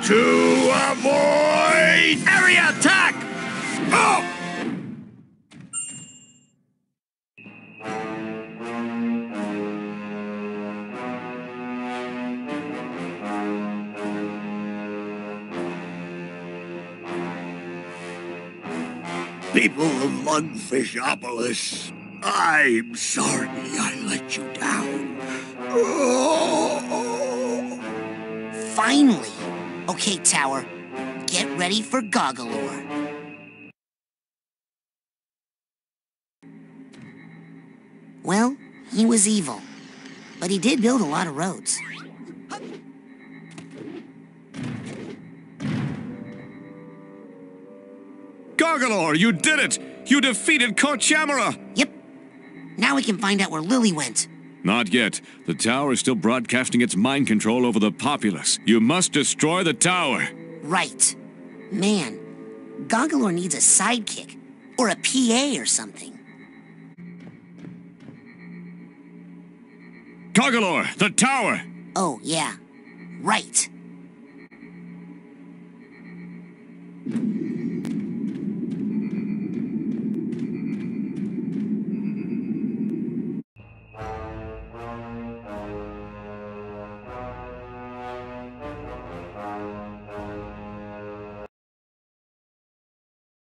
to avoid area attack! Oh! People of Lungfishopolis, I'm sorry I let you down. Finally! Okay, Tower, get ready for Goggalore. Well, he was evil, but he did build a lot of roads. Goggalore, you did it! You defeated Korchamara! Yep. Now we can find out where Lily went. Not yet. The tower is still broadcasting its mind control over the populace. You must destroy the tower. Right. Man, Goggalore needs a sidekick, or a PA or something. Goggalore, the tower! Oh, yeah. Right.